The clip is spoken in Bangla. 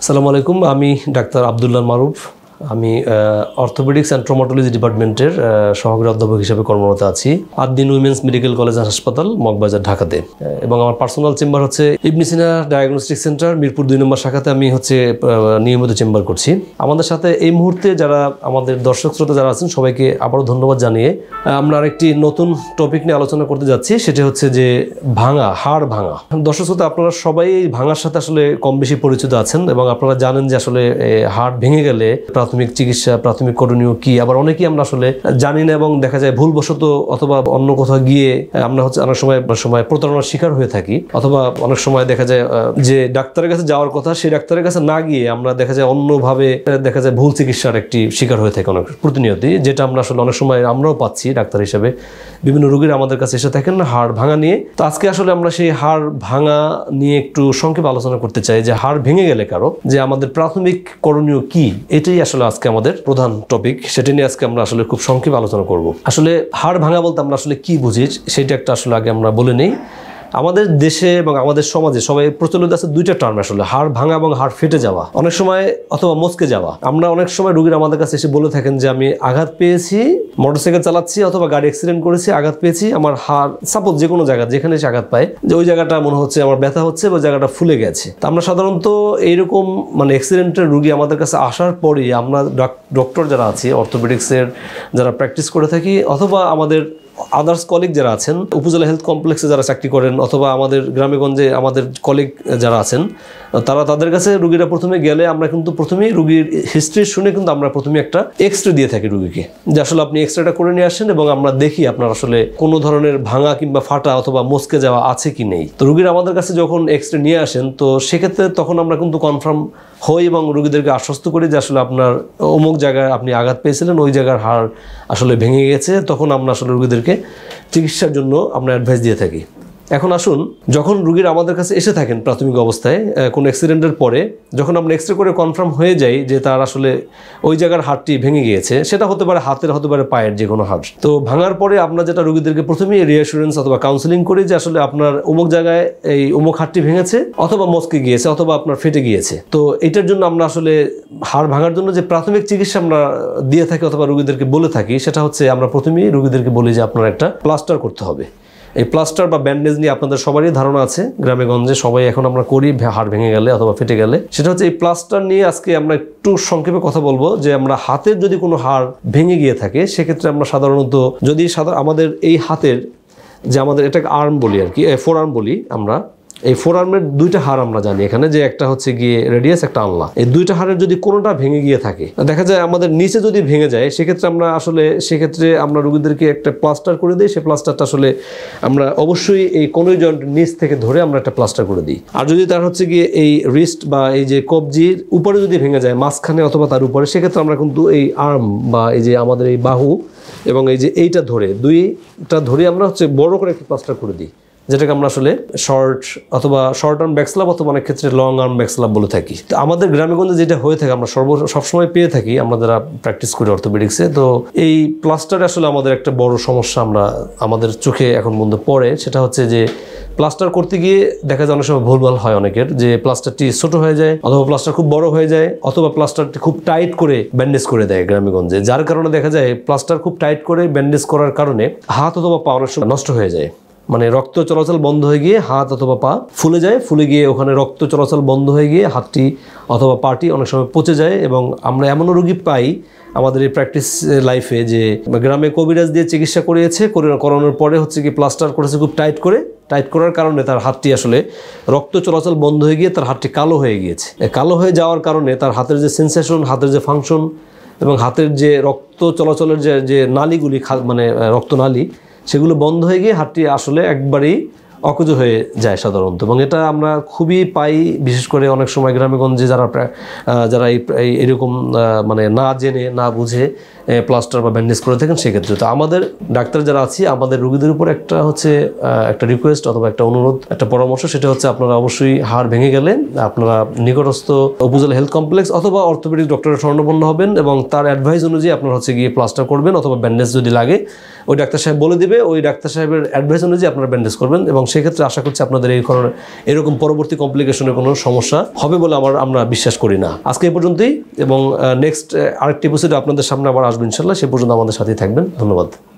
আসসালামু আলাইকুম। আমি ডাক্তার আব্দুল্লাহ মারুফ। আমি অর্থোপেডিক্স অ্যান্ড ট্রমাটোলজি ডিপার্টমেন্টের সহকারী অধ্যাপক হিসেবে কর্মরত আছি Ad-din women's medical college and হাসপাতাল, মগবাজার, ঢাকাতে। এবং আমার পার্সোনাল চেম্বার হচ্ছে ইবনে সিনা ডায়াগনস্টিক সেন্টার, মিরপুর 2 নম্বর শাখাতে আমি নিয়মিত চেম্বার করছি। আমাদের সাথে এই মুহূর্তে যারা আমাদের দর্শক শ্রোতা যারা আছেন সবাইকে আবারও ধন্যবাদ জানিয়ে আমরা আরেকটি নতুন টপিক নিয়ে আলোচনা করতে যাচ্ছি। সেটা হচ্ছে যে হাড় ভাঙা। দর্শক শ্রোতা, আপনারা সবাই এই ভাঙার সাথে আসলে কম বেশি পরিচিত আছেন এবং আপনারা জানেন যে আসলে হাড় ভেঙে গেলে প্রাথমিক চিকিৎসা, প্রাথমিক করণীয় কি। আবার অনেকেই আমরা আসলে জানি না এবং দেখা যায় ভুলবশত অথবা অন্য কোথাও গিয়ে আমরা অনেক সময় প্রতারণার শিকার হয়ে থাকি, অথবা অনেক সময় দেখা যায় যে ডাক্তারের কাছে যাওয়ার কথা সেই ডাক্তারের কাছে না গিয়ে আমরা দেখা যায় অন্যভাবে দেখা যায় ভুল চিকিৎসার একটি শিকার হয়ে থাকে অনেক প্রতিনিয়তই, যেটা আমরা আসলে অনেক সময় আমরাও পাচ্ছি ডাক্তার হিসেবে। বিভিন্ন রোগীরা আমাদের কাছে এসে থাকেন হাড় ভাঙা নিয়ে। তো আজকে আসলে আমরা সেই হাড় ভাঙা নিয়ে একটু সংক্ষেপে আলোচনা করতে চাই যে হাড় ভেঙে গেলে কারো যে আমাদের প্রাথমিক করণীয় কি। এটাই আসলে আজকে আমাদের প্রধান টপিক। সেটা নিয়ে আজকে আমরা আসলে খুব সংক্ষেপে আলোচনা করব। আসলে হাড় ভাঙা বলতে আমরা আসলে কি বুঝি সেটা একটা আসলে আগে আমরা বলে নেই। আমাদের দেশে এবং আমাদের সমাজে সবাই প্রচলিত আছে দুইটা টার্ম আসলে, হাড় ভাঙা এবং হাড় ফেটে যাওয়া, অনেক সময় অথবা মচকে যাওয়া। আমরা অনেক সময় রোগীরা আমাদের কাছে এসে বলে থাকেন যে আমি আঘাত পেয়েছি, মোটরসাইকেল চালাচ্ছি অথবা গাড়ি অ্যাক্সিডেন্ট করেছি, আঘাত পেয়েছি, আমার হাড় সাপোজ যে কোনো জায়গা যেখানে এসে আঘাত পায় যে ওই জায়গাটা মনে হচ্ছে আমার ব্যথা হচ্ছে, ওই জায়গাটা ফুলে গেছে। তা আমরা সাধারণত এইরকম অ্যাক্সিডেন্টের রোগী আমাদের কাছে আসার পরেই আমরা ডক্টর যারা আছি অর্থোপেডিক্সের যারা প্র্যাকটিস করে থাকি, অথবা আমাদের আদার্স কলিগ যারা আছেন উপজেলা হেলথ কমপ্লেক্সে যারা চাকরি করেন, অথবা আমাদের গ্রামে গঞ্জে আমাদের কলিগ যারা আছেন তাদের কাছে রুগীরা প্রথমে গেলে আমরা কিন্তু প্রথমেই রুগীর হিস্ট্রি শুনে কিন্তু আমরা প্রথমে একটা এক্সরে দিয়ে থাকি রুগীকে, যে আসলে আপনি এক্সরেটা করে নিয়ে আসেন এবং আমরা দেখি আপনার আসলে কোনো ধরনের ভাঙা কিংবা ফাটা অথবা মচকে যাওয়া আছে কি নেই। তো রুগীরা আমাদের কাছে যখন এক্সরে নিয়ে আসেন তো সেক্ষেত্রে তখন আমরা কিন্তু কনফার্ম হই এবং রুগীদেরকে আশ্বস্ত করি যে আসলে আপনার অমুক জায়গায় আপনি আঘাত পেয়েছিলেন, ওই জায়গার হাড় আসলে ভেঙে গেছে। তখন আমরা আসলে রুগীদেরকে চিকিৎসার জন্য আমরা অ্যাডভাইস দিয়ে থাকি। এখন আসুন, যখন রুগীরা আমাদের কাছে এসে থাকেন প্রাথমিক অবস্থায় কোনো অ্যাক্সিডেন্টের পরে, যখন আমরা এক্সরে করে কনফার্ম হয়ে যাই যে তার আসলে ওই জায়গার হাড়টি ভেঙে গিয়েছে, সেটা হতে পারে হাতের, হতে পারে পায়ের, যে কোনো হাড়। তো ভাঙার পরে আমরা যেটা রুগীদেরকে প্রথমেই রিঅ্যাসুরেন্স অথবা কাউন্সেলিং করি যে আসলে আপনার অমুক জায়গায় এই অমুক হাড়টি ভেঙেছে অথবা মচকে গিয়েছে অথবা আপনার ফেটে গিয়েছে। তো এটার জন্য আমরা আসলে হাড় ভাঙার জন্য যে প্রাথমিক চিকিৎসা আমরা দিয়ে থাকি অথবা রুগীদেরকে বলে থাকি সেটা হচ্ছে আমরা প্রথমেই রুগীদেরকে বলি যে আপনার একটা প্লাস্টার করতে হবে। এই প্লাস্টার বা ব্যান্ডেজ নিয়ে আপনাদের সবারই ধারণা আছে, গ্রামে গঞ্জে সবাই এখন আমরা করি হাড় ভেঙে গেলে অথবা ফেটে গেলে। সেটা হচ্ছে এই প্লাস্টার নিয়ে আজকে আমরা একটু সংক্ষেপে কথা বলবো যে আমরা হাতের যদি কোনো হাড় ভেঙে গিয়ে থাকে সেক্ষেত্রে আমরা সাধারণত যদি আমাদের এই হাতের যে আমাদের এটাকে আর্ম বলি আর কি, ফোর আর্ম বলি আমরা, এই ফোর আর্মের দুইটা হাড় আমরা জানি এখানে, যে একটা হচ্ছে গিয়ে রেডিয়াস, একটা আনলা। এই দুইটা হাড়ের যদি কোনোটা ভেঙে গিয়ে থাকে, দেখা যায় আমাদের নিচে যদি ভেঙে যায় সেক্ষেত্রে আমরা রোগীদেরকে একটা প্লাস্টার করে দিই। সেই প্লাস্টারটা আসলে আমরা অবশ্যই এই কোনই জয়েন্ট নিচ থেকে ধরে আমরা একটা প্লাস্টার করে দিই। আর যদি তার হচ্ছে গিয়ে এই রিস্ট বা এই যে কবজির উপরে যদি ভেঙে যায় মাঝখানে অথবা তার উপরে, সেক্ষেত্রে আমরা কিন্তু এই আর্ম বা এই যে আমাদের এই বাহু এবং এই যে এইটা ধরে দুইটা ধরে আমরা বড় করে একটা প্লাস্টার করে দিই, যেটাকে আমরা আসলে শর্ট আর্ম ব্যাকস্লাব অথবা অনেক ক্ষেত্রে লং আর্ম ব্যাকস্লাব বলে থাকি। তো আমাদের গ্রামেগঞ্জে যেটা হয়ে থাকে আমরা সবসময় পেয়ে থাকি আমরা যারা প্র্যাকটিস করি অর্থোপেডিক্সে। তো এই প্লাস্টারে আসলে আমাদের একটা বড় সমস্যা আমাদের চোখে এখন পর্যন্ত পড়ে, সেটা হচ্ছে যে প্লাস্টার করতে গিয়ে দেখা যায় অনেক সময় ভুলভাল হয় অনেকের, যে প্লাস্টারটি ছোট হয়ে যায় অথবা প্লাস্টার খুব বড় হয়ে যায় অথবা প্লাস্টারটি খুব টাইট করে ব্যান্ডেজ করে দেয় গ্রামেগঞ্জে, যার কারণে দেখা যায় প্লাস্টার খুব টাইট করে ব্যান্ডেজ করার কারণে হাত অথবা পা অনেক সময় নষ্ট হয়ে যায়। রক্ত চলাচল বন্ধ হয়ে গিয়ে হাত অথবা পা ফুলে যায়, ফুলে গিয়ে ওখানে রক্ত চলাচল বন্ধ হয়ে গিয়ে হাতটি অথবা পাটি অনেক সময় পচে যায়। এবং আমরা এমনও রোগী পাই আমাদের এই প্র্যাকটিস লাইফে যে গ্রামে কবিরাজ দিয়ে চিকিৎসা করানোর পরে হচ্ছে কি প্লাস্টার করেছে খুব টাইট করার কারণে তার হাতটি আসলে রক্ত চলাচল বন্ধ হয়ে গিয়ে তার হাতটি কালো হয়ে গিয়েছে। কালো হয়ে যাওয়ার কারণে তার হাতের যে সেন্সেশন, হাতের যে ফাংশন এবং হাতের যে রক্ত চলাচলের যে নালীগুলি রক্তনালী সেগুলো বন্ধ হয়ে গিয়ে হাতটি আসলে একবারেই অকেজো হয়ে যায় সাধারণত। এবং এটা আমরা খুবই পাই, বিশেষ করে অনেক সময় গ্রামেগঞ্জে যারা এরকম না জেনে না বুঝে প্লাস্টার বা ব্যান্ডেজ করে থাকেন সেক্ষেত্রে। তো আমাদের ডাক্তার যারা আছি আমাদের রোগীদের উপর একটা রিকোয়েস্ট অথবা একটা অনুরোধ, একটা পরামর্শ, সেটা হচ্ছে আপনারা অবশ্যই হাড় ভেঙে গেলে আপনারা নিকটস্থ উপজেলা হেলথ কমপ্লেক্স অথবা অর্থোপেডিক ডক্টরের শরণাপন্ন হবেন এবং তার অ্যাডভাইস অনুযায়ী আপনারা গিয়ে প্লাস্টার করবেন অথবা ব্যান্ডেজ যদি লাগে ওই ডাক্তার সাহেব বলে দিবে, ওই ডাক্তার সাহেবের অ্যাডভাইস অনুযায়ী আপনারা ব্যান্ডেজ করবেন এবং সেক্ষেত্রে আশা করছি আপনাদের এরকম পরবর্তী কমপ্লিকেশনের কোনো সমস্যা হবে বলে আমরা বিশ্বাস করি না। আজকে এই পর্যন্তই, এবং নেক্সট আরেকটি এপিসোডে আপনাদের সামনে আবার আসবেন ইনশাল্লাহ। সে পর্যন্ত আমাদের সাথেই থাকবেন। ধন্যবাদ।